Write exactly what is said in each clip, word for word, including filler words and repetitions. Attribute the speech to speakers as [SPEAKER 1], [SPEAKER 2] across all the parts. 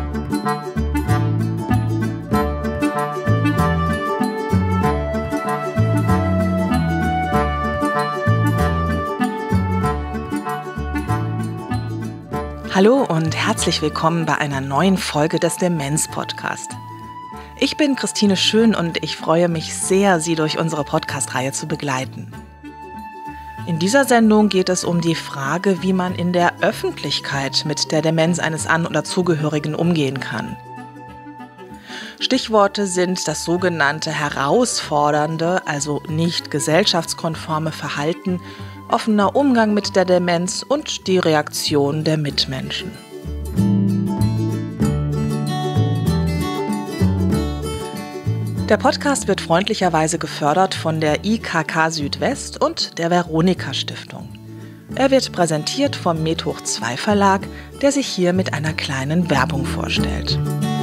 [SPEAKER 1] Hallo und herzlich willkommen bei einer neuen Folge des Demenz-Podcast. Ich bin Christine Schön und ich freue mich sehr, Sie durch unsere Podcast-Reihe zu begleiten. In dieser Sendung geht es um die Frage, wie man in der Öffentlichkeit mit der Demenz eines An- oder Zugehörigen umgehen kann. Stichworte sind das sogenannte herausfordernde, also nicht gesellschaftskonforme Verhalten, offener Umgang mit der Demenz und die Reaktion der Mitmenschen. Der Podcast wird freundlicherweise gefördert von der I K K Südwest und der Veronika Stiftung. Er wird präsentiert vom Med Hoch zwei Verlag, der sich hier mit einer kleinen Werbung vorstellt.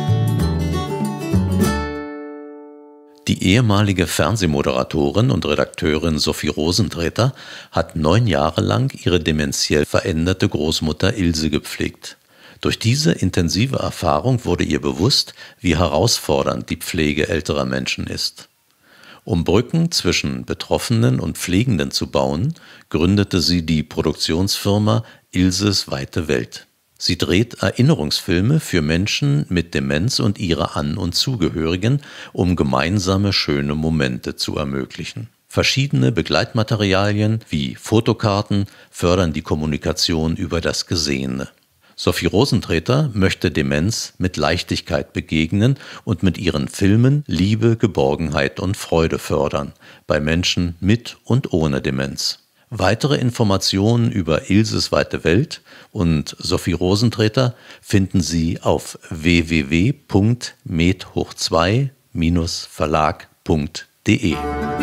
[SPEAKER 2] Die ehemalige Fernsehmoderatorin und Redakteurin Sophie Rosentreter hat neun Jahre lang ihre dementiell veränderte Großmutter Ilse gepflegt. Durch diese intensive Erfahrung wurde ihr bewusst, wie herausfordernd die Pflege älterer Menschen ist. Um Brücken zwischen Betroffenen und Pflegenden zu bauen, gründete sie die Produktionsfirma Ilses weite Welt. Sie dreht Erinnerungsfilme für Menschen mit Demenz und ihre An- und Zugehörigen, um gemeinsame schöne Momente zu ermöglichen. Verschiedene Begleitmaterialien wie Fotokarten fördern die Kommunikation über das Gesehene. Sophie Rosentreter möchte Demenz mit Leichtigkeit begegnen und mit ihren Filmen Liebe, Geborgenheit und Freude fördern, bei Menschen mit und ohne Demenz. Weitere Informationen über Ilses weite Welt und Sophie Rosentreter finden Sie auf w w w punkt med hoch zwei verlag punkt de.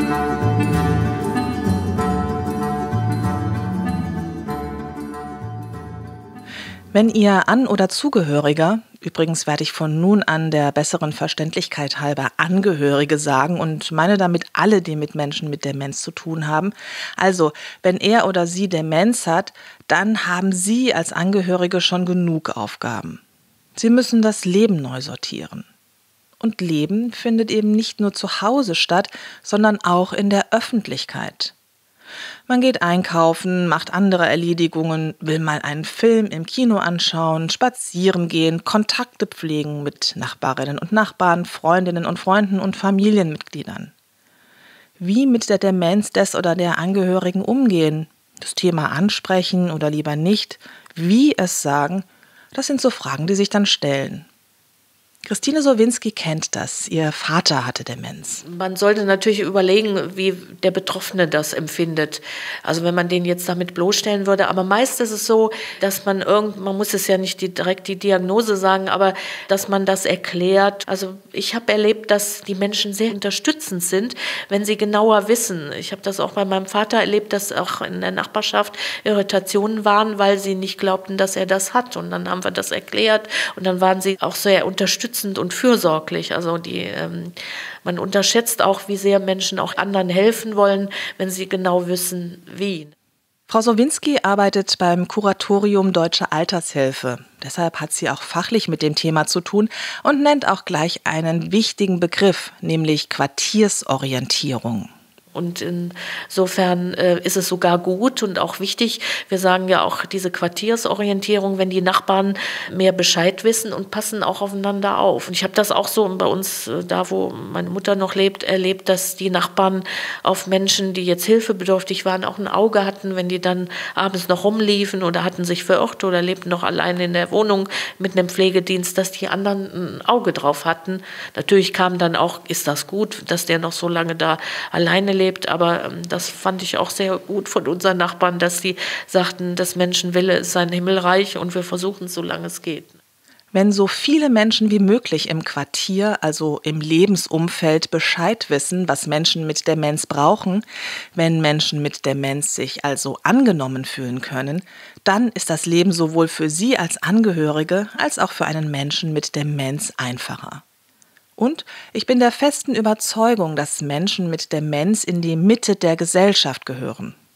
[SPEAKER 1] Wenn Ihr An- oder Zugehöriger, übrigens werde ich von nun an der besseren Verständlichkeit halber Angehörige sagen und meine damit alle, die mit Menschen mit Demenz zu tun haben. Also, wenn er oder sie Demenz hat, dann haben Sie als Angehörige schon genug Aufgaben. Sie müssen das Leben neu sortieren. Und Leben findet eben nicht nur zu Hause statt, sondern auch in der Öffentlichkeit. Man geht einkaufen, macht andere Erledigungen, will mal einen Film im Kino anschauen, spazieren gehen, Kontakte pflegen mit Nachbarinnen und Nachbarn, Freundinnen und Freunden und Familienmitgliedern. Wie mit der Demenz des oder der Angehörigen umgehen, das Thema ansprechen oder lieber nicht, wie es sagen, das sind so Fragen, die sich dann stellen. Christine Sowinski kennt das. Ihr Vater hatte Demenz.
[SPEAKER 3] Man sollte natürlich überlegen, wie der Betroffene das empfindet. Also wenn man den jetzt damit bloßstellen würde. Aber meist ist es so, dass man irgend, man muss es ja nicht die, direkt die Diagnose sagen, aber dass man das erklärt. Also ich habe erlebt, dass die Menschen sehr unterstützend sind, wenn sie genauer wissen. Ich habe das auch bei meinem Vater erlebt, dass auch in der Nachbarschaft Irritationen waren, weil sie nicht glaubten, dass er das hat. Und dann haben wir das erklärt und dann waren sie auch sehr unterstützend und fürsorglich. Also die, ähm, man unterschätzt auch, wie sehr Menschen auch anderen helfen wollen, wenn sie genau wissen, wie.
[SPEAKER 1] Frau Sowinski arbeitet beim Kuratorium Deutsche Altershilfe. Deshalb hat sie auch fachlich mit dem Thema zu tun und nennt auch gleich einen wichtigen Begriff, nämlich Quartiersorientierung.
[SPEAKER 3] Und insofern äh, ist es sogar gut und auch wichtig. Wir sagen ja auch diese Quartiersorientierung, wenn die Nachbarn mehr Bescheid wissen und passen auch aufeinander auf. Und ich habe das auch so bei uns, äh, da wo meine Mutter noch lebt, erlebt, dass die Nachbarn auf Menschen, die jetzt hilfebedürftig waren, auch ein Auge hatten, wenn die dann abends noch rumliefen oder hatten sich verirrt oder lebten noch allein in der Wohnung mit einem Pflegedienst, dass die anderen ein Auge drauf hatten. Natürlich kam dann auch, ist das gut, dass der noch so lange da alleine lebt. Aber ähm, das fand ich auch sehr gut von unseren Nachbarn, dass sie sagten, das Menschenwille ist sein Himmelreich und wir versuchen es, solange es geht.
[SPEAKER 1] Wenn so viele Menschen wie möglich im Quartier, also im Lebensumfeld, Bescheid wissen, was Menschen mit Demenz brauchen, wenn Menschen mit Demenz sich also angenommen fühlen können, dann ist das Leben sowohl für Sie als Angehörige als auch für einen Menschen mit Demenz einfacher. Und ich bin der festen Überzeugung, dass Menschen mit Demenz in die Mitte der Gesellschaft gehören.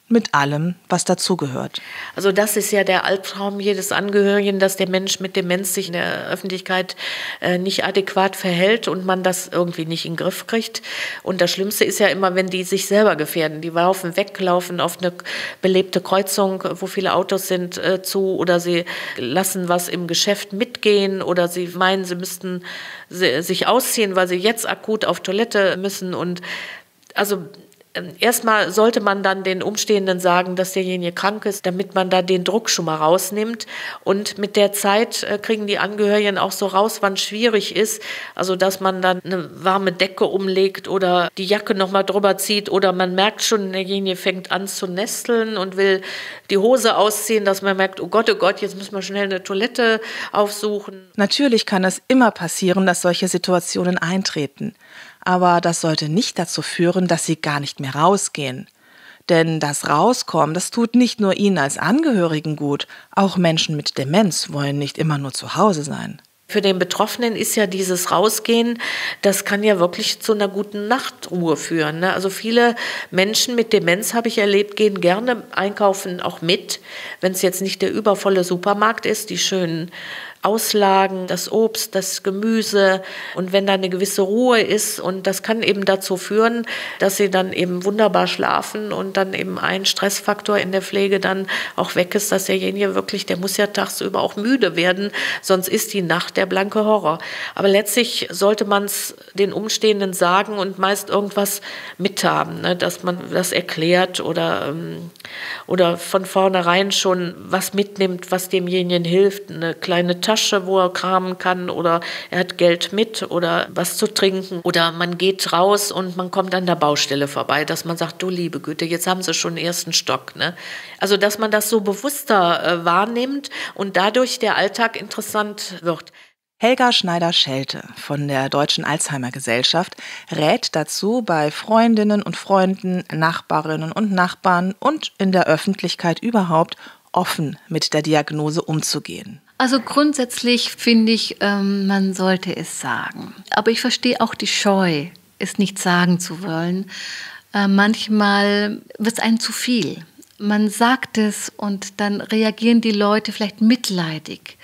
[SPEAKER 1] mit allem, was dazugehört.
[SPEAKER 3] Also das ist ja der Albtraum jedes Angehörigen, dass der Mensch mit Demenz sich in der Öffentlichkeit äh, nicht adäquat verhält und man das irgendwie nicht in den Griff kriegt. Und das Schlimmste ist ja immer, wenn die sich selber gefährden. Die laufen weg, laufen auf eine belebte Kreuzung, wo viele Autos sind, äh, zu, oder sie lassen was im Geschäft mitgehen, oder sie meinen, sie müssten sie, sich ausziehen, weil sie jetzt akut auf Toilette müssen. Und also erstmal sollte man dann den Umstehenden sagen, dass derjenige krank ist, damit man da den Druck schon mal rausnimmt. Und mit der Zeit kriegen die Angehörigen auch so raus, wann es schwierig ist. Also dass man dann eine warme Decke umlegt oder die Jacke noch mal drüber zieht, oder man merkt schon, derjenige fängt an zu nesteln und will die Hose ausziehen, dass man merkt, oh Gott, oh Gott, jetzt müssen wir schnell eine Toilette aufsuchen.
[SPEAKER 1] Natürlich kann es immer passieren, dass solche Situationen eintreten. Aber das sollte nicht dazu führen, dass sie gar nicht mehr rausgehen. Denn das Rauskommen, das tut nicht nur ihnen als Angehörigen gut, auch Menschen mit Demenz wollen nicht immer nur zu Hause sein.
[SPEAKER 3] Für den Betroffenen ist ja dieses Rausgehen, das kann ja wirklich zu einer guten Nachtruhe führen. Ne? Also viele Menschen mit Demenz, habe ich erlebt, gehen gerne einkaufen auch mit, wenn es jetzt nicht der übervolle Supermarkt ist, die schönen Auslagen, das Obst, das Gemüse, und wenn da eine gewisse Ruhe ist, und das kann eben dazu führen, dass sie dann eben wunderbar schlafen und dann eben ein Stressfaktor in der Pflege dann auch weg ist, dass derjenige wirklich, der muss ja tagsüber auch müde werden, sonst ist die Nacht der blanke Horror. Aber letztlich sollte man es den Umstehenden sagen und meist irgendwas mithaben, ne, dass man das erklärt oder, ähm, oder von vornherein schon was mitnimmt, was demjenigen hilft, eine kleine Tasche, wo er kramen kann, oder er hat Geld mit oder was zu trinken, oder man geht raus und man kommt an der Baustelle vorbei, dass man sagt, du liebe Güte, jetzt haben sie schon den ersten Stock. Ne? Also dass man das so bewusster äh, wahrnimmt und dadurch der Alltag interessant wird.
[SPEAKER 1] Helga Schneider-Schelte von der Deutschen Alzheimer-Gesellschaft rät dazu, bei Freundinnen und Freunden, Nachbarinnen und Nachbarn und in der Öffentlichkeit überhaupt offen mit der Diagnose umzugehen.
[SPEAKER 4] Also grundsätzlich finde ich, ähm, man sollte es sagen. Aber ich verstehe auch die Scheu, es nicht sagen zu wollen. Äh, manchmal wird es einem zu viel. Man sagt es und dann reagieren die Leute vielleicht mitleidig.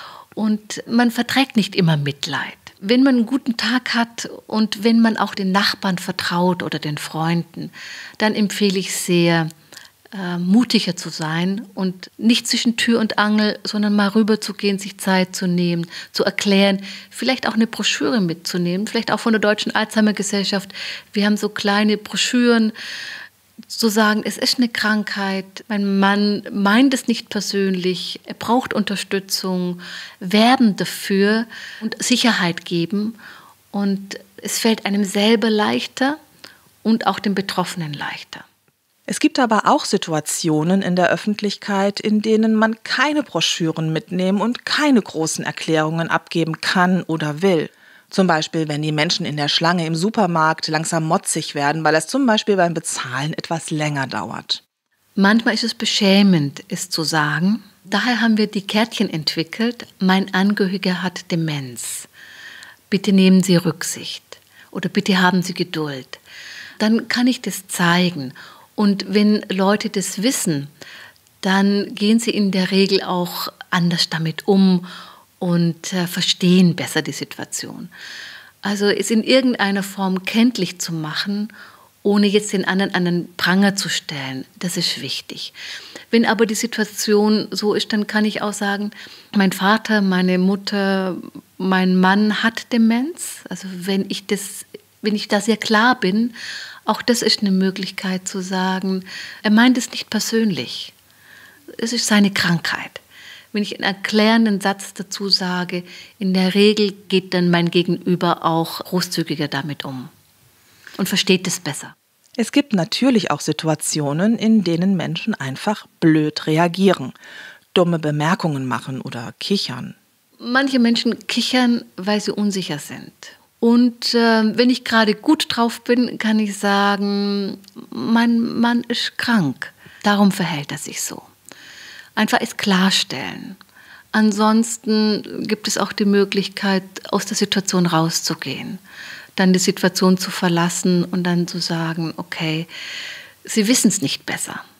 [SPEAKER 4] Und man verträgt nicht immer Mitleid. Wenn man einen guten Tag hat und wenn man auch den Nachbarn vertraut oder den Freunden, dann empfehle ich sehr, äh, mutiger zu sein und nicht zwischen Tür und Angel, sondern mal rüber zu gehen, sich Zeit zu nehmen, zu erklären, vielleicht auch eine Broschüre mitzunehmen, vielleicht auch von der Deutschen Alzheimer-Gesellschaft. Wir haben so kleine Broschüren, zu sagen, es ist eine Krankheit, mein Mann meint es nicht persönlich, er braucht Unterstützung, werben dafür und Sicherheit geben. Und es fällt einem selber leichter und auch dem Betroffenen leichter.
[SPEAKER 1] Es gibt aber auch Situationen in der Öffentlichkeit, in denen man keine Broschüren mitnehmen und keine großen Erklärungen abgeben kann oder will. Zum Beispiel, wenn die Menschen in der Schlange im Supermarkt langsam motzig werden, weil es zum Beispiel beim Bezahlen etwas länger dauert.
[SPEAKER 4] Manchmal ist es beschämend, es zu sagen. Daher haben wir die Kärtchen entwickelt, mein Angehöriger hat Demenz. Bitte nehmen Sie Rücksicht oder bitte haben Sie Geduld. Dann kann ich das zeigen. Und wenn Leute das wissen, dann gehen sie in der Regel auch anders damit um und äh, verstehen besser die Situation. Also es in irgendeiner Form kenntlich zu machen, ohne jetzt den anderen an den Pranger zu stellen, das ist wichtig. Wenn aber die Situation so ist, dann kann ich auch sagen, mein Vater, meine Mutter, mein Mann hat Demenz. Also wenn ich das, wenn ich da sehr klar bin, auch das ist eine Möglichkeit zu sagen, er meint es nicht persönlich. Es ist seine Krankheit. Wenn ich einen erklärenden Satz dazu sage, in der Regel geht dann mein Gegenüber auch großzügiger damit um und versteht es besser.
[SPEAKER 1] Es gibt natürlich auch Situationen, in denen Menschen einfach blöd reagieren, dumme Bemerkungen machen oder kichern.
[SPEAKER 4] Manche Menschen kichern, weil sie unsicher sind. Und äh, wenn ich gerade gut drauf bin, kann ich sagen, mein Mann ist krank. Darum verhält er sich so. Einfach es klarstellen. Ansonsten gibt es auch die Möglichkeit, aus der Situation rauszugehen. Dann die Situation zu verlassen und dann zu sagen, okay, Sie wissen es nicht besser.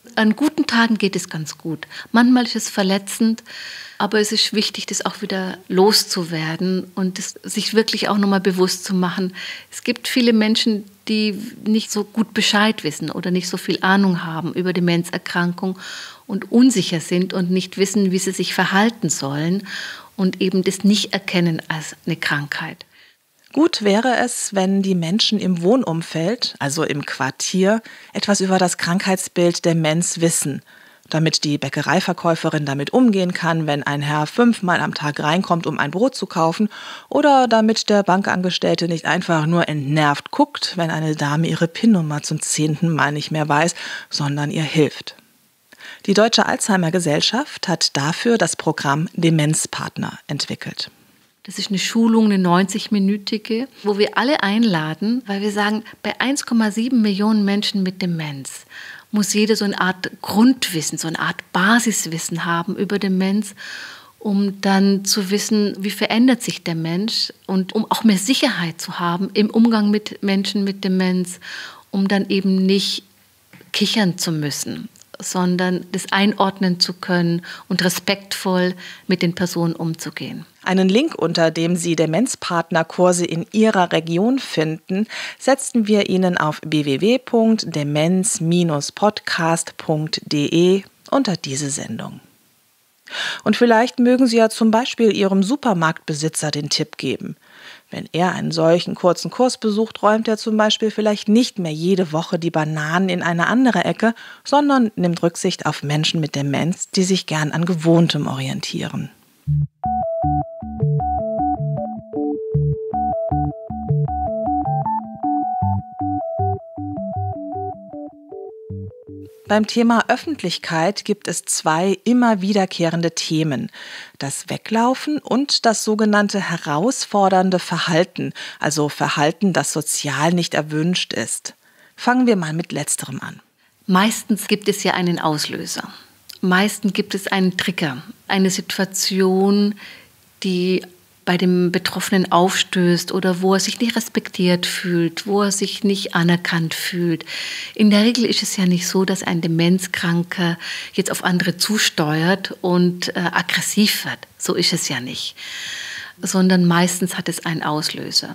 [SPEAKER 4] An guten Tagen geht es ganz gut. Manchmal ist es verletzend, aber es ist wichtig, das auch wieder loszuwerden und das, sich wirklich auch nochmal bewusst zu machen. Es gibt viele Menschen, die nicht so gut Bescheid wissen oder nicht so viel Ahnung haben über Demenzerkrankung und unsicher sind und nicht wissen, wie sie sich verhalten sollen und eben das nicht erkennen als eine Krankheit.
[SPEAKER 1] Gut wäre es, wenn die Menschen im Wohnumfeld, also im Quartier, etwas über das Krankheitsbild Demenz wissen, damit die Bäckereiverkäuferin damit umgehen kann, wenn ein Herr fünfmal am Tag reinkommt, um ein Brot zu kaufen, oder damit der Bankangestellte nicht einfach nur entnervt guckt, wenn eine Dame ihre PIN-Nummer zum zehnten Mal nicht mehr weiß, sondern ihr hilft. Die Deutsche Alzheimer-Gesellschaft hat dafür das Programm Demenzpartner entwickelt.
[SPEAKER 4] Das ist eine Schulung, eine neunzig-minütige, wo wir alle einladen, weil wir sagen, bei eins Komma sieben Millionen Menschen mit Demenz muss jeder so eine Art Grundwissen, so eine Art Basiswissen haben über Demenz, um dann zu wissen, wie verändert sich der Mensch und um auch mehr Sicherheit zu haben im Umgang mit Menschen mit Demenz, um dann eben nicht kichern zu müssen, sondern das einordnen zu können und respektvoll mit den Personen umzugehen.
[SPEAKER 1] Einen Link, unter dem Sie Demenzpartnerkurse in Ihrer Region finden, setzen wir Ihnen auf w w w punkt demenz Bindestrich podcast punkt d e unter diese Sendung. Und vielleicht mögen Sie ja zum Beispiel Ihrem Supermarktbesitzer den Tipp geben. Wenn er einen solchen kurzen Kurs besucht, räumt er zum Beispiel vielleicht nicht mehr jede Woche die Bananen in eine andere Ecke, sondern nimmt Rücksicht auf Menschen mit Demenz, die sich gern an Gewohntem orientieren. Beim Thema Öffentlichkeit gibt es zwei immer wiederkehrende Themen: das Weglaufen und das sogenannte herausfordernde Verhalten, also Verhalten, das sozial nicht erwünscht ist. Fangen wir mal mit Letzterem an.
[SPEAKER 4] Meistens gibt es ja einen Auslöser. Meistens gibt es einen Trigger, eine Situation, die bei dem Betroffenen aufstößt oder wo er sich nicht respektiert fühlt, wo er sich nicht anerkannt fühlt. In der Regel ist es ja nicht so, dass ein Demenzkranker jetzt auf andere zusteuert und äh, aggressiv wird. So ist es ja nicht. Sondern meistens hat es einen Auslöser.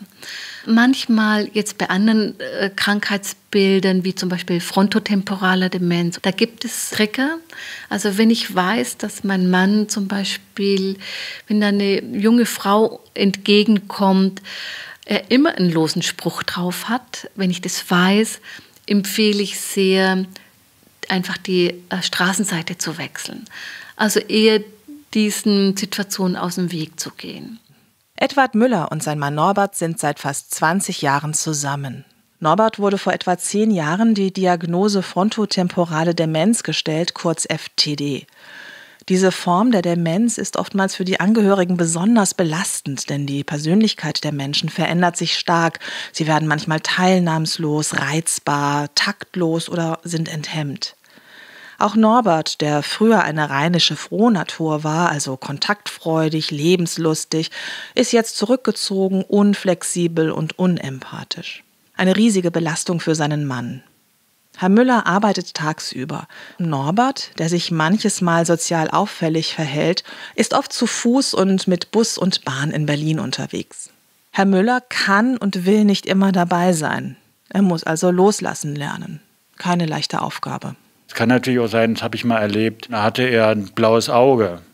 [SPEAKER 4] Manchmal jetzt bei anderen äh, Krankheitsbildern, wie zum Beispiel frontotemporaler Demenz, da gibt es Trigger. Also wenn ich weiß, dass mein Mann zum Beispiel, wenn da eine junge Frau entgegenkommt, er immer einen losen Spruch drauf hat, wenn ich das weiß, empfehle ich sehr, einfach die äh, Straßenseite zu wechseln. Also eher diesen Situationen aus dem Weg zu gehen.
[SPEAKER 1] Edward Müller und sein Mann Norbert sind seit fast zwanzig Jahren zusammen. Norbert wurde vor etwa zehn Jahren die Diagnose frontotemporale Demenz gestellt, kurz F T D. Diese Form der Demenz ist oftmals für die Angehörigen besonders belastend, denn die Persönlichkeit der Menschen verändert sich stark. Sie werden manchmal teilnahmslos, reizbar, taktlos oder sind enthemmt. Auch Norbert, der früher eine rheinische Frohnatur war, also kontaktfreudig, lebenslustig, ist jetzt zurückgezogen, unflexibel und unempathisch. Eine riesige Belastung für seinen Mann. Herr Müller arbeitet tagsüber. Norbert, der sich manches Mal sozial auffällig verhält, ist oft zu Fuß und mit Bus und Bahn in Berlin unterwegs. Herr Müller kann und will nicht immer dabei sein. Er muss also loslassen lernen. Keine leichte Aufgabe.
[SPEAKER 5] Es kann natürlich auch sein, das habe ich mal erlebt, da hatte er ein blaues Auge.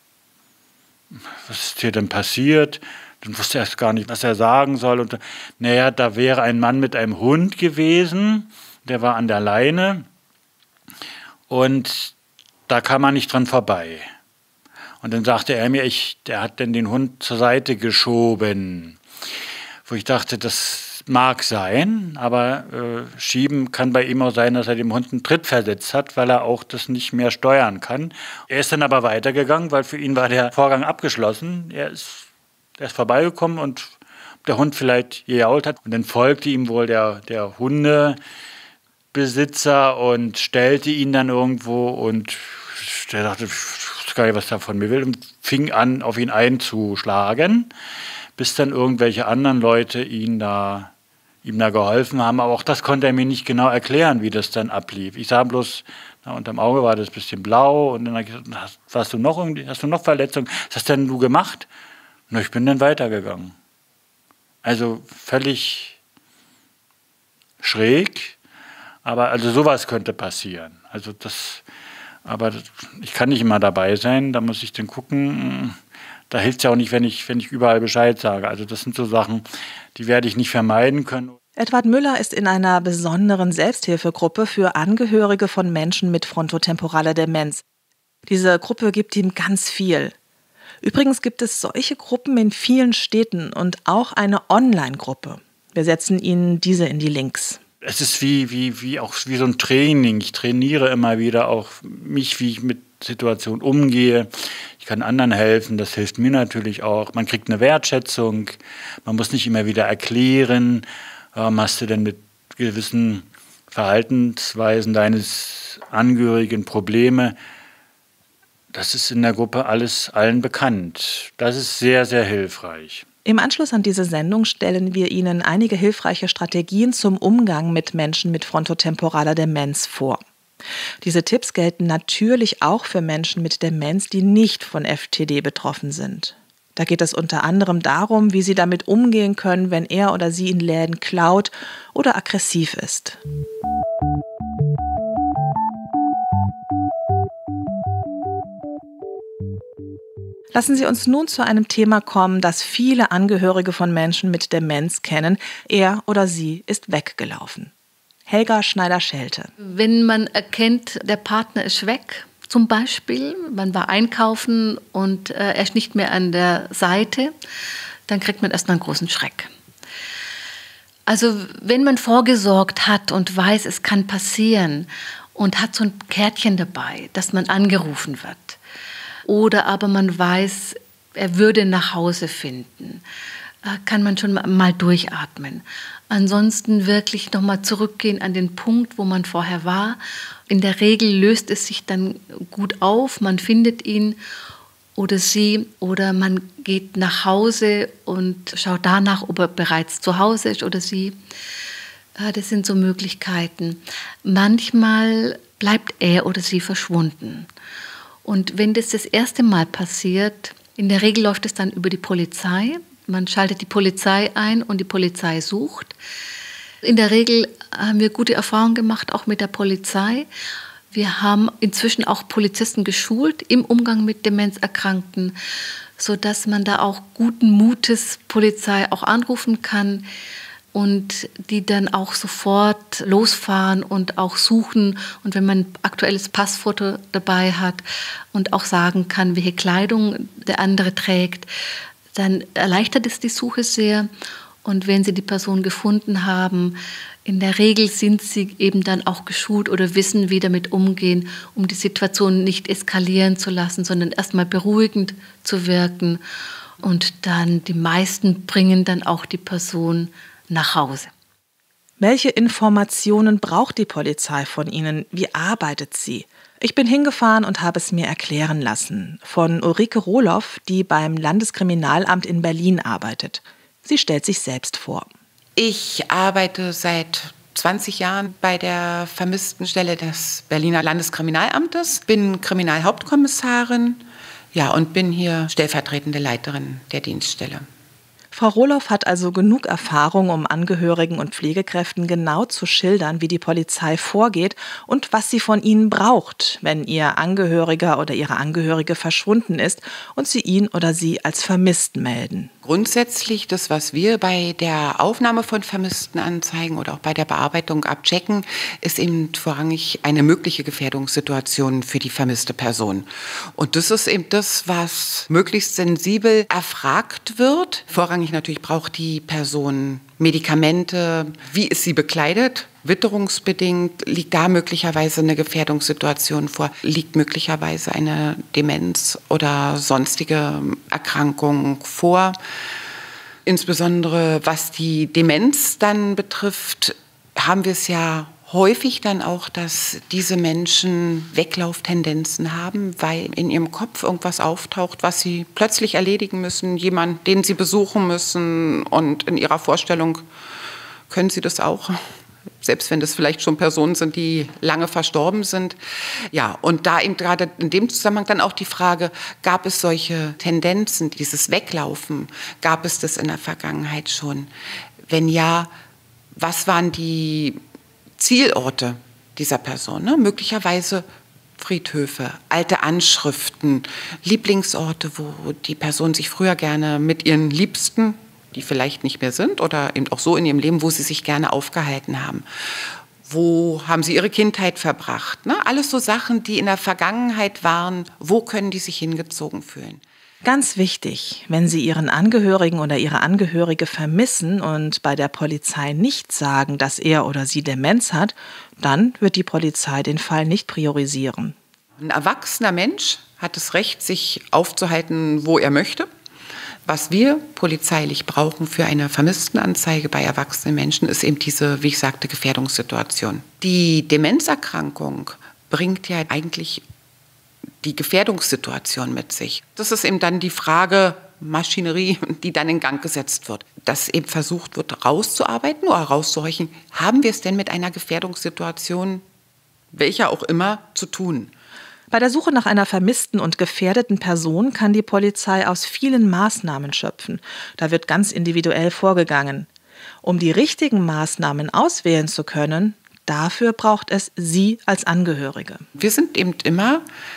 [SPEAKER 5] Was ist hier denn passiert? Dann wusste er erst gar nicht, was er sagen soll. Und naja, da wäre ein Mann mit einem Hund gewesen, der war an der Leine und da kam man nicht dran vorbei. Und dann sagte er mir, ich, der hat denn den Hund zur Seite geschoben. Wo ich dachte, das mag sein, aber äh, schieben kann bei ihm auch sein, dass er dem Hund einen Tritt versetzt hat, weil er auch das nicht mehr steuern kann. Er ist dann aber weitergegangen, weil für ihn war der Vorgang abgeschlossen. Er ist, er ist vorbeigekommen und der Hund vielleicht gejault hat. Und dann folgte ihm wohl der, der Hundebesitzer und stellte ihn dann irgendwo und der dachte, ich weiß gar nicht, was er von mir will, und fing an, auf ihn einzuschlagen, bis dann irgendwelche anderen Leute ihn da ihm da geholfen haben. Aber auch das konnte er mir nicht genau erklären, wie das dann ablief. Ich sah bloß, na, unterm Auge war das ein bisschen blau. Und dann habe ich gesagt, hast, hast, du noch irgendwie, hast du noch Verletzungen? Was hast denn du gemacht? Und ich bin dann weitergegangen. Also völlig schräg. Aber also sowas könnte passieren. Also das, aber das, ich kann nicht immer dabei sein. Da muss ich dann gucken. Da hilft es ja auch nicht, wenn ich, wenn ich überall Bescheid sage. Also das sind so Sachen, die werde ich nicht vermeiden können.
[SPEAKER 1] Edward Müller ist in einer besonderen Selbsthilfegruppe für Angehörige von Menschen mit frontotemporaler Demenz. Diese Gruppe gibt ihm ganz viel. Übrigens gibt es solche Gruppen in vielen Städten und auch eine Online-Gruppe. Wir setzen Ihnen diese in die Links.
[SPEAKER 5] Es ist wie, wie, wie, auch wie so ein Training. Ich trainiere immer wieder auch mich, wie ich mit Situationen umgehe. Ich kann anderen helfen, das hilft mir natürlich auch. Man kriegt eine Wertschätzung, man muss nicht immer wieder erklären, warum hast du denn mit gewissen Verhaltensweisen deines Angehörigen Probleme. Das ist in der Gruppe alles allen bekannt. Das ist sehr, sehr hilfreich.
[SPEAKER 1] Im Anschluss an diese Sendung stellen wir Ihnen einige hilfreiche Strategien zum Umgang mit Menschen mit frontotemporaler Demenz vor. Diese Tipps gelten natürlich auch für Menschen mit Demenz, die nicht von F T D betroffen sind. Da geht es unter anderem darum, wie sie damit umgehen können, wenn er oder sie in Läden klaut oder aggressiv ist. Lassen Sie uns nun zu einem Thema kommen, das viele Angehörige von Menschen mit Demenz kennen. Er oder sie ist weggelaufen. Helga Schneider-Schelte.
[SPEAKER 4] Wenn man erkennt, der Partner ist weg, zum Beispiel, man war einkaufen und äh, er ist nicht mehr an der Seite, dann kriegt man erstmal einen großen Schreck. Also wenn man vorgesorgt hat und weiß, es kann passieren und hat so ein Kärtchen dabei, dass man angerufen wird, oder aber man weiß, er würde nach Hause finden, kann man schon mal durchatmen. Ansonsten wirklich nochmal zurückgehen an den Punkt, wo man vorher war. In der Regel löst es sich dann gut auf, man findet ihn oder sie oder man geht nach Hause und schaut danach, ob er bereits zu Hause ist oder sie. Das sind so Möglichkeiten. Manchmal bleibt er oder sie verschwunden. Und wenn das das erste Mal passiert, in der Regel läuft es dann über die Polizei. Man schaltet die Polizei ein und die Polizei sucht. In der Regel haben wir gute Erfahrungen gemacht, auch mit der Polizei. Wir haben inzwischen auch Polizisten geschult im Umgang mit Demenzerkrankten, sodass man da auch guten Mutes Polizei auch anrufen kann und die dann auch sofort losfahren und auch suchen. Und wenn man ein aktuelles Passfoto dabei hat und auch sagen kann, welche Kleidung der andere trägt, dann erleichtert es die Suche sehr. Und wenn Sie die Person gefunden haben, in der Regel sind Sie eben dann auch geschult oder wissen, wie damit umgehen, um die Situation nicht eskalieren zu lassen, sondern erstmal beruhigend zu wirken. Und dann die meisten bringen dann auch die Person nach Hause.
[SPEAKER 1] Welche Informationen braucht die Polizei von Ihnen? Wie arbeitet sie? Ich bin hingefahren und habe es mir erklären lassen. Von Ulrike Rohloff, die beim Landeskriminalamt in Berlin arbeitet. Sie stellt sich selbst vor.
[SPEAKER 6] Ich arbeite seit zwanzig Jahren bei der Vermisstenstelle des Berliner Landeskriminalamtes, bin Kriminalhauptkommissarin, ja, und bin hier stellvertretende Leiterin der Dienststelle.
[SPEAKER 1] Frau Rohloff hat also genug Erfahrung, um Angehörigen und Pflegekräften genau zu schildern, wie die Polizei vorgeht und was sie von ihnen braucht, wenn ihr Angehöriger oder ihre Angehörige verschwunden ist und sie ihn oder sie als vermisst melden.
[SPEAKER 6] Grundsätzlich das, was wir bei der Aufnahme von Vermisstenanzeigen oder auch bei der Bearbeitung abchecken, ist eben vorrangig eine mögliche Gefährdungssituation für die vermisste Person. Und das ist eben das, was möglichst sensibel erfragt wird. Vorrangig natürlich braucht die Person Medikamente. Wie ist sie bekleidet? Witterungsbedingt liegt da möglicherweise eine Gefährdungssituation vor, liegt möglicherweise eine Demenz oder sonstige Erkrankung vor. Insbesondere was die Demenz dann betrifft, haben wir es ja häufig dann auch, dass diese Menschen Weglauftendenzen haben, weil in ihrem Kopf irgendwas auftaucht, was sie plötzlich erledigen müssen, jemand, den sie besuchen müssen, und in ihrer Vorstellung können Sie das auch? Selbst wenn das vielleicht schon Personen sind, die lange verstorben sind. Ja, und da eben gerade in dem Zusammenhang dann auch die Frage, gab es solche Tendenzen, dieses Weglaufen, gab es das in der Vergangenheit schon? Wenn ja, was waren die Zielorte dieser Person? Ne? Möglicherweise Friedhöfe, alte Anschriften, Lieblingsorte, wo die Person sich früher gerne mit ihren Liebsten, die vielleicht nicht mehr sind oder eben auch so in ihrem Leben, wo sie sich gerne aufgehalten haben. Wo haben sie ihre Kindheit verbracht? Ne? Alles so Sachen, die in der Vergangenheit waren. Wo können die sich hingezogen fühlen?
[SPEAKER 1] Ganz wichtig, wenn Sie Ihren Angehörigen oder Ihre Angehörige vermissen und bei der Polizei nicht sagen, dass er oder sie Demenz hat, dann wird die Polizei den Fall nicht priorisieren.
[SPEAKER 6] Ein erwachsener Mensch hat das Recht, sich aufzuhalten, wo er möchte. Was wir polizeilich brauchen für eine Vermisstenanzeige bei erwachsenen Menschen, ist eben diese, wie ich sagte, Gefährdungssituation. Die Demenzerkrankung bringt ja eigentlich die Gefährdungssituation mit sich. Das ist eben dann die Frage, Maschinerie, die dann in Gang gesetzt wird. Dass eben versucht wird, rauszuarbeiten oder rauszuhorchen, haben wir es denn mit einer Gefährdungssituation, welcher auch immer, zu tun?
[SPEAKER 1] Bei der Suche nach einer vermissten und gefährdeten Person kann die Polizei aus vielen Maßnahmen schöpfen. Da wird ganz individuell vorgegangen. Um die richtigen Maßnahmen auswählen zu können, dafür braucht es Sie als Angehörige.
[SPEAKER 6] Wir sind eben immer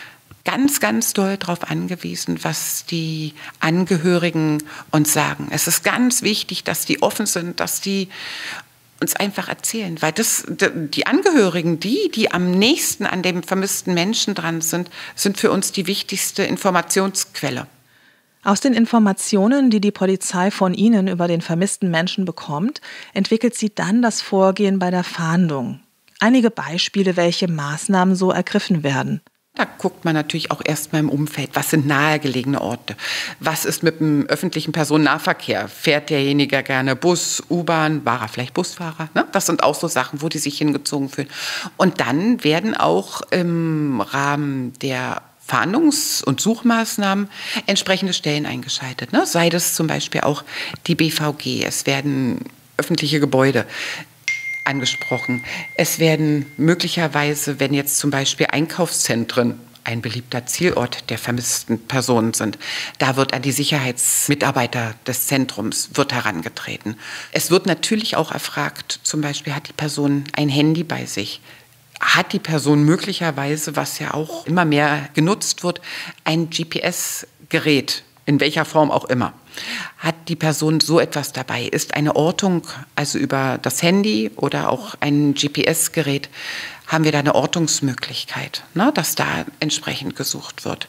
[SPEAKER 6] ganz, ganz doll darauf angewiesen, was die Angehörigen uns sagen. Es ist ganz wichtig, dass die offen sind, dass die uns einfach erzählen, weil das, die Angehörigen, die, die am nächsten an dem vermissten Menschen dran sind, sind für uns die wichtigste Informationsquelle.
[SPEAKER 1] Aus den Informationen, die die Polizei von Ihnen über den vermissten Menschen bekommt, entwickelt sie dann das Vorgehen bei der Fahndung. Einige Beispiele, welche Maßnahmen so ergriffen werden.
[SPEAKER 6] Da guckt man natürlich auch erstmal im Umfeld, was sind nahegelegene Orte, was ist mit dem öffentlichen Personennahverkehr, fährt derjenige gerne Bus, U-Bahn, war er vielleicht Busfahrer, ne? Das sind auch so Sachen, wo die sich hingezogen fühlen. Und dann werden auch im Rahmen der Fahndungs- und Suchmaßnahmen entsprechende Stellen eingeschaltet, ne? Sei das zum Beispiel auch die B V G, es werden öffentliche Gebäude angesprochen. Es werden möglicherweise, wenn jetzt zum Beispiel Einkaufszentren ein beliebter Zielort der vermissten Personen sind, da wird an die Sicherheitsmitarbeiter des Zentrums wird herangetreten. Es wird natürlich auch erfragt, zum Beispiel hat die Person ein Handy bei sich, hat die Person möglicherweise, was ja auch immer mehr genutzt wird, ein G P S-Gerät, in welcher Form auch immer. Hat die Person so etwas dabei? Ist eine Ortung, also über das Handy oder auch ein G P S-Gerät, haben wir da eine Ortungsmöglichkeit, ne, dass da entsprechend gesucht wird.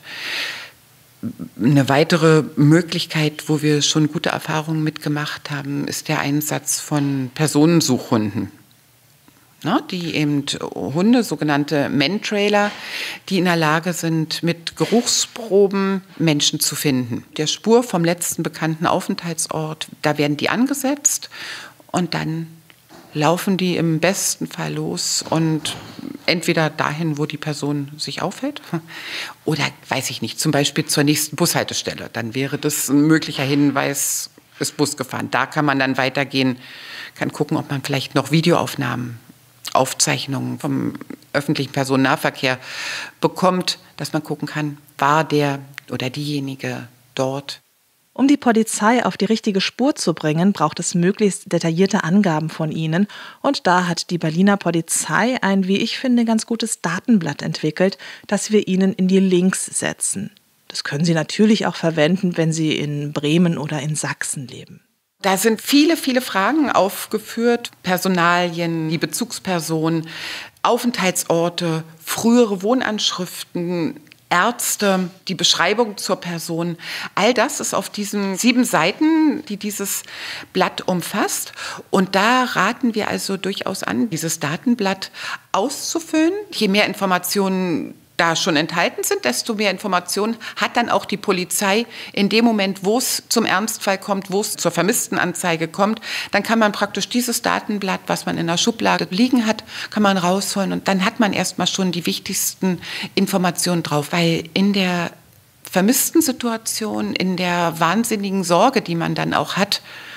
[SPEAKER 6] Eine weitere Möglichkeit, wo wir schon gute Erfahrungen mitgemacht haben, ist der Einsatz von Personensuchhunden. Ne, die eben Hunde, sogenannte Man-Trailer, die in der Lage sind, mit Geruchsproben Menschen zu finden. Der Spur vom letzten bekannten Aufenthaltsort, da werden die angesetzt und dann laufen die im besten Fall los und entweder dahin, wo die Person sich aufhält oder, weiß ich nicht, zum Beispiel zur nächsten Bushaltestelle. Dann wäre das ein möglicher Hinweis, ist Bus gefahren. Da kann man dann weitergehen, kann gucken, ob man vielleicht noch Videoaufnahmen Aufzeichnungen vom öffentlichen Personennahverkehr bekommt, dass man gucken kann, war der oder diejenige dort.
[SPEAKER 1] Um die Polizei auf die richtige Spur zu bringen, braucht es möglichst detaillierte Angaben von Ihnen. Und da hat die Berliner Polizei ein, wie ich finde, ganz gutes Datenblatt entwickelt, das wir Ihnen in die Links setzen. Das können Sie natürlich auch verwenden, wenn Sie in Bremen oder in Sachsen leben.
[SPEAKER 6] Da sind viele, viele Fragen aufgeführt. Personalien, die Bezugspersonen, Aufenthaltsorte, frühere Wohnanschriften, Ärzte, die Beschreibung zur Person. All das ist auf diesen sieben Seiten, die dieses Blatt umfasst. Und da raten wir also durchaus an, dieses Datenblatt auszufüllen. Je mehr Informationen da schon enthalten sind, desto mehr Informationen hat dann auch die Polizei in dem Moment, wo es zum Ernstfall kommt, wo es zur Vermisstenanzeige kommt. Dann kann man praktisch dieses Datenblatt, was man in der Schublade liegen hat, kann man rausholen und dann hat man erstmal schon die wichtigsten Informationen drauf, weil in der vermissten Situation, in der wahnsinnigen Sorge, die man dann auch hat,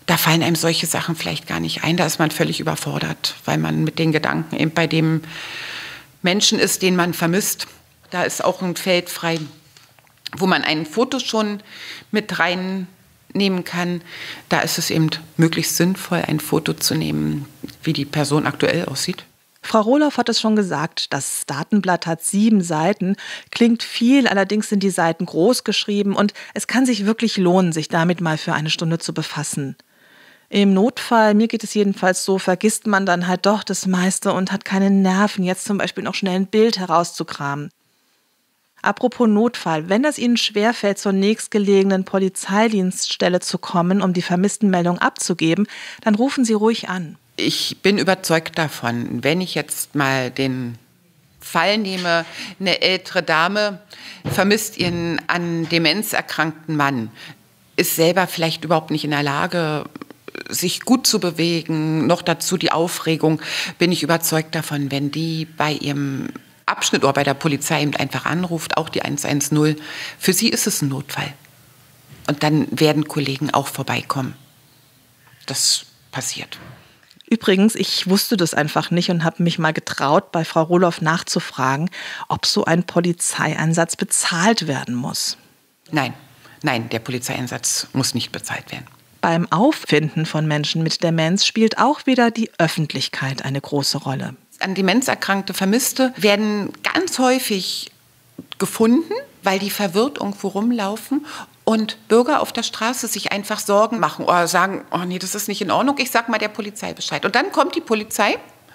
[SPEAKER 6] da fallen einem solche Sachen vielleicht gar nicht ein. Da ist man völlig überfordert, weil man mit den Gedanken eben bei dem Menschen ist, den man vermisst. Da ist auch ein Feld frei, wo man ein Foto schon mit reinnehmen kann. Da ist es eben möglichst sinnvoll, ein Foto zu nehmen, wie die Person aktuell aussieht.
[SPEAKER 1] Frau Rohloff hat es schon gesagt, das Datenblatt hat sieben Seiten, klingt viel, allerdings sind die Seiten groß geschrieben und es kann sich wirklich lohnen, sich damit mal für eine Stunde zu befassen. Im Notfall, mir geht es jedenfalls so, vergisst man dann halt doch das meiste und hat keine Nerven, jetzt zum Beispiel noch schnell ein Bild herauszukramen. Apropos Notfall, wenn es Ihnen schwerfällt, zur nächstgelegenen Polizeidienststelle zu kommen, um die Vermisstenmeldung abzugeben, dann rufen Sie ruhig an.
[SPEAKER 6] Ich bin überzeugt davon, wenn ich jetzt mal den Fall nehme, eine ältere Dame vermisst ihren an Demenz erkrankten Mann, ist selber vielleicht überhaupt nicht in der Lage, sich gut zu bewegen, noch dazu die Aufregung, bin ich überzeugt davon, wenn die bei ihrem Abschnitt oder bei der Polizei eben einfach anruft, auch die eins eins null, für sie ist es ein Notfall. Und dann werden Kollegen auch vorbeikommen. Das passiert.
[SPEAKER 1] Übrigens, ich wusste das einfach nicht und habe mich mal getraut, bei Frau Rohloff nachzufragen, ob so ein Polizeieinsatz bezahlt werden muss.
[SPEAKER 6] Nein, nein, der Polizeieinsatz muss nicht bezahlt werden.
[SPEAKER 1] Beim Auffinden von Menschen mit Demenz spielt auch wieder die Öffentlichkeit eine große Rolle.
[SPEAKER 6] An Demenz erkrankte Vermisste werden ganz häufig gefunden, weil die verwirrt irgendwo rumlaufen und Bürger auf der Straße sich einfach Sorgen machen oder sagen, oh nee, das ist nicht in Ordnung, ich sag mal der Polizei Bescheid. Und dann kommt die Polizei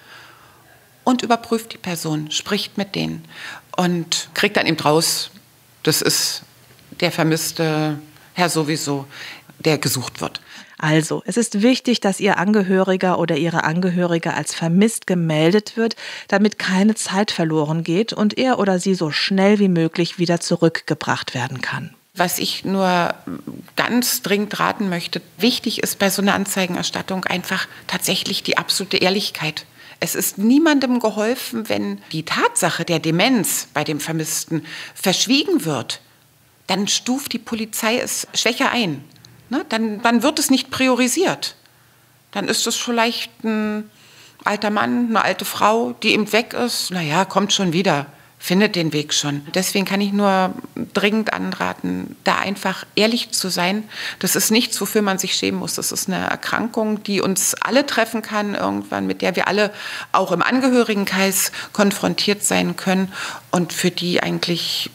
[SPEAKER 6] und überprüft die Person, spricht mit denen und kriegt dann eben raus, das ist der vermisste Herr sowieso, der gesucht wird.
[SPEAKER 1] Also, es ist wichtig, dass Ihr Angehöriger oder Ihre Angehörige als vermisst gemeldet wird, damit keine Zeit verloren geht und er oder sie so schnell wie möglich wieder zurückgebracht werden kann.
[SPEAKER 6] Was ich nur ganz dringend raten möchte, wichtig ist bei so einer Anzeigenerstattung einfach tatsächlich die absolute Ehrlichkeit. Es ist niemandem geholfen, wenn die Tatsache der Demenz bei dem Vermissten verschwiegen wird. Dann stuft die Polizei es schwächer ein. Ne? Dann, dann wird es nicht priorisiert. Dann ist es vielleicht ein alter Mann, eine alte Frau, die eben weg ist. Naja, kommt schon wieder. Findet den Weg schon. Deswegen kann ich nur dringend anraten, da einfach ehrlich zu sein. Das ist nichts, wofür man sich schämen muss. Das ist eine Erkrankung, die uns alle treffen kann irgendwann, mit der wir alle auch im Angehörigenkreis konfrontiert sein können und für die eigentlich,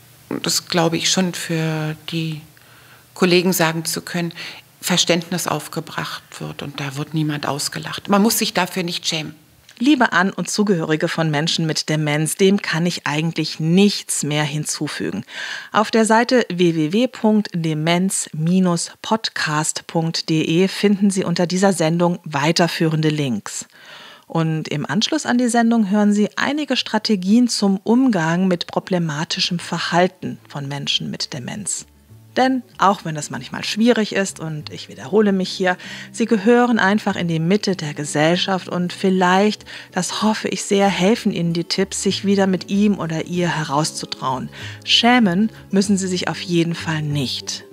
[SPEAKER 6] das glaube ich schon, für die Kollegen sagen zu können, Verständnis aufgebracht wird und da wird niemand ausgelacht. Man muss sich dafür nicht schämen.
[SPEAKER 1] Liebe An- und Zugehörige von Menschen mit Demenz, dem kann ich eigentlich nichts mehr hinzufügen. Auf der Seite w w w punkt demenz Bindestrich podcast punkt d e finden Sie unter dieser Sendung weiterführende Links. Und im Anschluss an die Sendung hören Sie einige Strategien zum Umgang mit problematischem Verhalten von Menschen mit Demenz. Denn auch wenn das manchmal schwierig ist, und ich wiederhole mich hier, sie gehören einfach in die Mitte der Gesellschaft und vielleicht, das hoffe ich sehr, helfen Ihnen die Tipps, sich wieder mit ihm oder ihr herauszutrauen. Schämen müssen Sie sich auf jeden Fall nicht.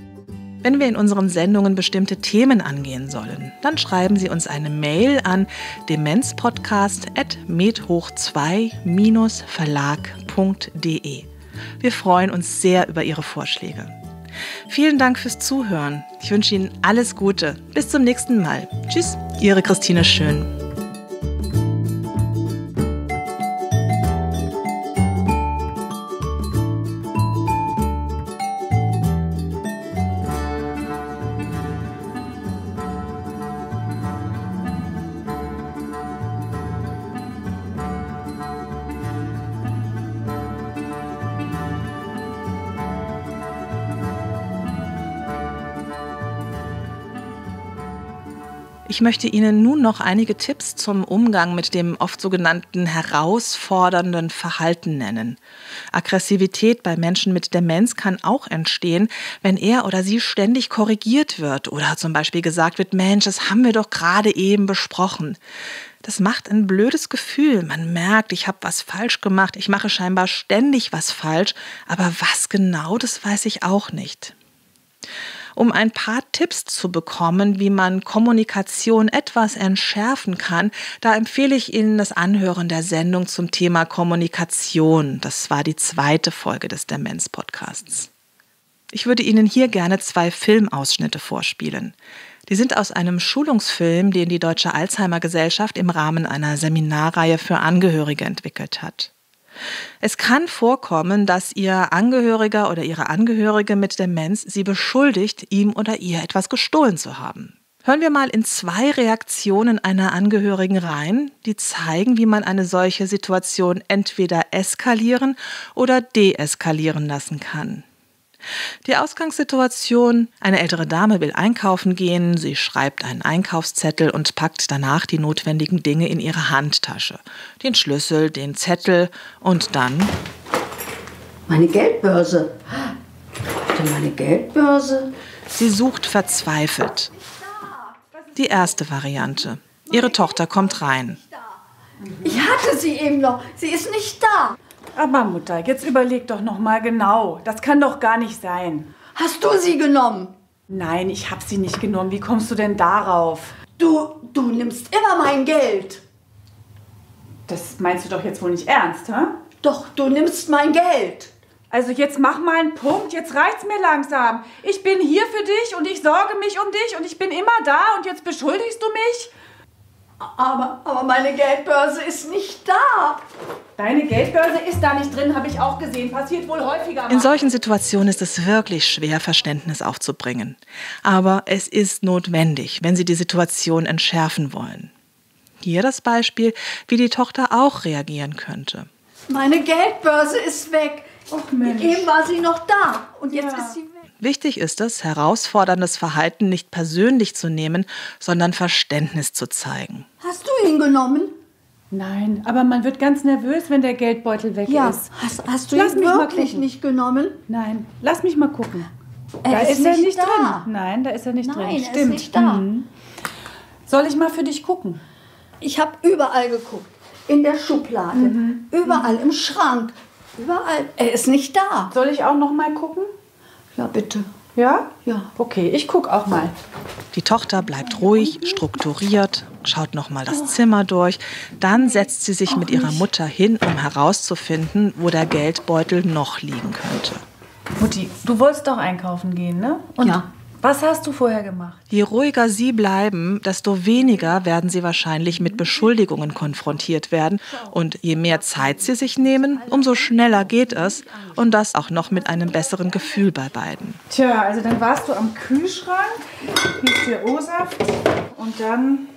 [SPEAKER 1] Wenn wir in unseren Sendungen bestimmte Themen angehen sollen, dann schreiben Sie uns eine Mail an demenzpodcast at med hoch zwei verlag punkt d e. Wir freuen uns sehr über Ihre Vorschläge. Vielen Dank fürs Zuhören. Ich wünsche Ihnen alles Gute. Bis zum nächsten Mal. Tschüss, Ihre Christine Schön. Ich möchte Ihnen nun noch einige Tipps zum Umgang mit dem oft sogenannten herausfordernden Verhalten nennen. Aggressivität bei Menschen mit Demenz kann auch entstehen, wenn er oder sie ständig korrigiert wird oder zum Beispiel gesagt wird, Mensch, das haben wir doch gerade eben besprochen. Das macht ein blödes Gefühl. Man merkt, ich habe was falsch gemacht, ich mache scheinbar ständig was falsch, aber was genau, das weiß ich auch nicht. Um ein paar Tipps zu bekommen, wie man Kommunikation etwas entschärfen kann, da empfehle ich Ihnen das Anhören der Sendung zum Thema Kommunikation. Das war die zweite Folge des Demenz-Podcasts. Ich würde Ihnen hier gerne zwei Filmausschnitte vorspielen. Die sind aus einem Schulungsfilm, den die Deutsche Alzheimer-Gesellschaft im Rahmen einer Seminarreihe für Angehörige entwickelt hat. Es kann vorkommen, dass Ihr Angehöriger oder Ihre Angehörige mit Demenz Sie beschuldigt, ihm oder ihr etwas gestohlen zu haben. Hören wir mal in zwei Reaktionen einer Angehörigen rein, die zeigen, wie man eine solche Situation entweder eskalieren oder deeskalieren lassen kann. Die Ausgangssituation: Eine ältere Dame will einkaufen gehen, sie schreibt einen Einkaufszettel und packt danach die notwendigen Dinge in ihre Handtasche. Den Schlüssel, den Zettel und dann...
[SPEAKER 7] Meine Geldbörse. Meine Geldbörse.
[SPEAKER 1] Sie sucht verzweifelt. Die erste Variante. Ihre Tochter kommt rein.
[SPEAKER 7] Ich hatte sie eben noch. Sie ist nicht da.
[SPEAKER 8] Aber Mutter, jetzt überleg doch noch mal genau. Das kann doch gar nicht sein.
[SPEAKER 7] Hast du sie genommen?
[SPEAKER 8] Nein, ich habe sie nicht genommen. Wie kommst du denn darauf?
[SPEAKER 7] Du, du nimmst immer mein Geld.
[SPEAKER 8] Das meinst du doch jetzt wohl nicht ernst, hä?
[SPEAKER 7] Doch, du nimmst mein Geld.
[SPEAKER 8] Also jetzt mach mal einen Punkt. Jetzt reicht's mir langsam. Ich bin hier für dich und ich sorge mich um dich und ich bin immer da und jetzt beschuldigst du mich?
[SPEAKER 7] Aber, aber meine Geldbörse ist nicht da.
[SPEAKER 8] Deine Geldbörse ist da nicht drin, habe ich auch gesehen. Passiert wohl häufiger mal.
[SPEAKER 1] In solchen Situationen ist es wirklich schwer, Verständnis aufzubringen. Aber es ist notwendig, wenn Sie die Situation entschärfen wollen. Hier das Beispiel, wie die Tochter auch reagieren könnte.
[SPEAKER 7] Meine Geldbörse ist weg.
[SPEAKER 8] Och Mensch.
[SPEAKER 7] Eben war sie noch da und jetzt
[SPEAKER 8] Ja.
[SPEAKER 7] ist sie weg.
[SPEAKER 1] Wichtig ist es, herausforderndes Verhalten nicht persönlich zu nehmen, sondern Verständnis zu zeigen.
[SPEAKER 7] Hast du ihn genommen?
[SPEAKER 8] Nein, aber man wird ganz nervös, wenn der Geldbeutel weg
[SPEAKER 7] Ja.
[SPEAKER 8] ist.
[SPEAKER 7] Hast, hast du
[SPEAKER 8] Lass
[SPEAKER 7] ihn
[SPEAKER 8] mich mal
[SPEAKER 7] wirklich
[SPEAKER 8] gucken.
[SPEAKER 7] nicht genommen?
[SPEAKER 8] Nein, lass mich mal gucken.
[SPEAKER 7] Er
[SPEAKER 8] da
[SPEAKER 7] ist
[SPEAKER 8] ist er
[SPEAKER 7] nicht
[SPEAKER 8] nicht
[SPEAKER 7] da.
[SPEAKER 8] drin. Nein, da ist er nicht
[SPEAKER 7] Nein,
[SPEAKER 8] drin.
[SPEAKER 7] er ist
[SPEAKER 8] Stimmt.
[SPEAKER 7] nicht da.
[SPEAKER 8] Mhm. Soll ich mal für dich gucken?
[SPEAKER 7] Ich habe überall geguckt. In der Schublade.
[SPEAKER 8] Mhm.
[SPEAKER 7] Überall im Schrank. Überall. Er ist nicht da.
[SPEAKER 8] Soll ich auch noch mal gucken?
[SPEAKER 7] Ja, bitte.
[SPEAKER 8] Ja?
[SPEAKER 7] Ja.
[SPEAKER 8] Okay, ich guck auch mal.
[SPEAKER 1] Die Tochter bleibt ruhig, strukturiert, schaut noch mal das Zimmer durch. Dann setzt sie sich mit ihrer Mutter hin, um herauszufinden, wo der Geldbeutel noch liegen könnte.
[SPEAKER 8] Mutti, du wolltest doch einkaufen gehen, ne? Und
[SPEAKER 7] Ja.
[SPEAKER 8] was hast du vorher gemacht?
[SPEAKER 1] Je ruhiger Sie bleiben, desto weniger werden Sie wahrscheinlich mit Beschuldigungen konfrontiert werden. Und je mehr Zeit Sie sich nehmen, umso schneller geht es. Und das auch noch mit einem besseren Gefühl bei beiden.
[SPEAKER 8] Tja, also dann warst du am Kühlschrank, hier ist der O-Saft und dann...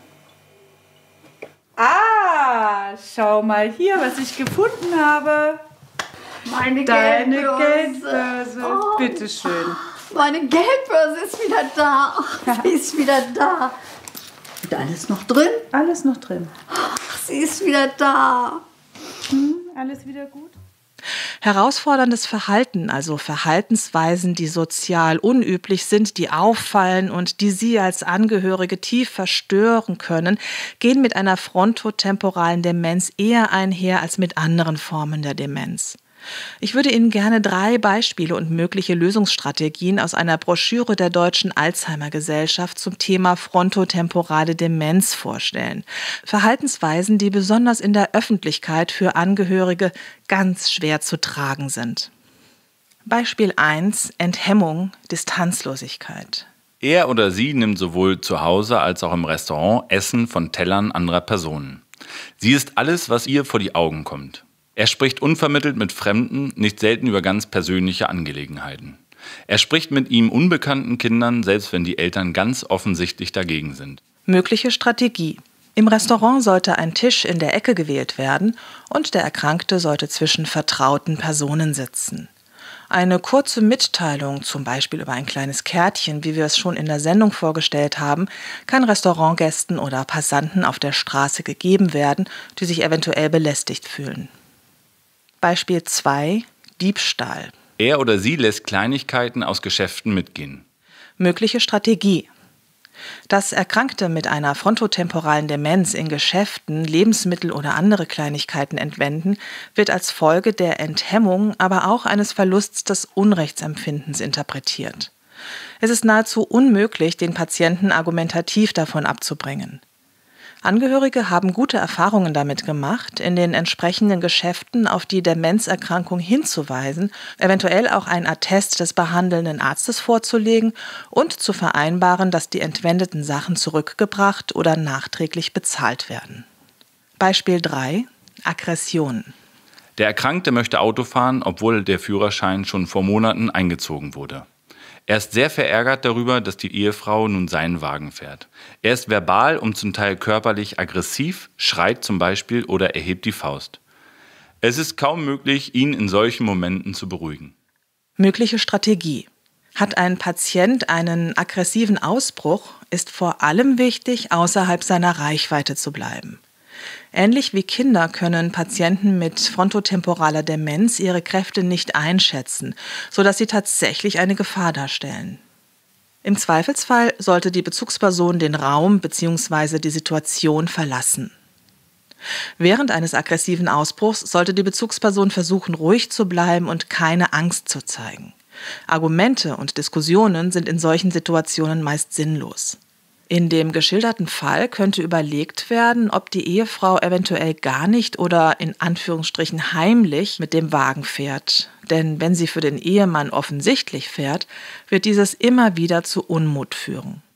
[SPEAKER 8] Ah, schau mal hier, was ich gefunden habe.
[SPEAKER 7] Meine
[SPEAKER 8] Deine
[SPEAKER 7] Geldbörse.
[SPEAKER 8] Geldbörse.
[SPEAKER 7] Oh.
[SPEAKER 8] Bitteschön.
[SPEAKER 7] Meine Geldbörse ist wieder da. Ach, sie ist wieder da. Und alles noch drin?
[SPEAKER 8] Alles noch drin.
[SPEAKER 7] Ach, sie ist wieder da.
[SPEAKER 8] Hm, alles wieder gut?
[SPEAKER 1] Herausforderndes Verhalten, also Verhaltensweisen, die sozial unüblich sind, die auffallen und die Sie als Angehörige tief verstören können, gehen mit einer frontotemporalen Demenz eher einher als mit anderen Formen der Demenz. Ich würde Ihnen gerne drei Beispiele und mögliche Lösungsstrategien aus einer Broschüre der Deutschen Alzheimer-Gesellschaft zum Thema frontotemporale Demenz vorstellen. Verhaltensweisen, die besonders in der Öffentlichkeit für Angehörige ganz schwer zu tragen sind. Beispiel eins: Enthemmung, Distanzlosigkeit.
[SPEAKER 9] Er oder sie nimmt sowohl zu Hause als auch im Restaurant Essen von Tellern anderer Personen. Sie ist alles, was ihr vor die Augen kommt. Er spricht unvermittelt mit Fremden, nicht selten über ganz persönliche Angelegenheiten. Er spricht mit ihm unbekannten Kindern, selbst wenn die Eltern ganz offensichtlich dagegen sind.
[SPEAKER 1] Mögliche Strategie: Im Restaurant sollte ein Tisch in der Ecke gewählt werden und der Erkrankte sollte zwischen vertrauten Personen sitzen. Eine kurze Mitteilung, zum Beispiel über ein kleines Kärtchen, wie wir es schon in der Sendung vorgestellt haben, kann Restaurantgästen oder Passanten auf der Straße gegeben werden, die sich eventuell belästigt fühlen. Beispiel zwei: Diebstahl.
[SPEAKER 9] Er oder sie lässt Kleinigkeiten aus Geschäften mitgehen.
[SPEAKER 1] Mögliche Strategie: Dass Erkrankte mit einer frontotemporalen Demenz in Geschäften Lebensmittel oder andere Kleinigkeiten entwenden, wird als Folge der Enthemmung, aber auch eines Verlusts des Unrechtsempfindens interpretiert. Es ist nahezu unmöglich, den Patienten argumentativ davon abzubringen. Angehörige haben gute Erfahrungen damit gemacht, in den entsprechenden Geschäften auf die Demenzerkrankung hinzuweisen, eventuell auch ein Attest des behandelnden Arztes vorzulegen und zu vereinbaren, dass die entwendeten Sachen zurückgebracht oder nachträglich bezahlt werden. Beispiel drei. Aggression.
[SPEAKER 9] Der Erkrankte möchte Auto fahren, obwohl der Führerschein schon vor Monaten eingezogen wurde. Er ist sehr verärgert darüber, dass die Ehefrau nun seinen Wagen fährt. Er ist verbal und zum Teil körperlich aggressiv, schreit zum Beispiel oder erhebt die Faust. Es ist kaum möglich, ihn in solchen Momenten zu beruhigen.
[SPEAKER 1] Mögliche Strategie. Hat ein Patient einen aggressiven Ausbruch, ist vor allem wichtig, außerhalb seiner Reichweite zu bleiben. Ähnlich wie Kinder können Patienten mit frontotemporaler Demenz ihre Kräfte nicht einschätzen, sodass sie tatsächlich eine Gefahr darstellen. Im Zweifelsfall sollte die Bezugsperson den Raum bzw. die Situation verlassen. Während eines aggressiven Ausbruchs sollte die Bezugsperson versuchen, ruhig zu bleiben und keine Angst zu zeigen. Argumente und Diskussionen sind in solchen Situationen meist sinnlos. In dem geschilderten Fall könnte überlegt werden, ob die Ehefrau eventuell gar nicht oder in Anführungsstrichen heimlich mit dem Wagen fährt. Denn wenn sie für den Ehemann offensichtlich fährt, wird dieses immer wieder zu Unmut führen.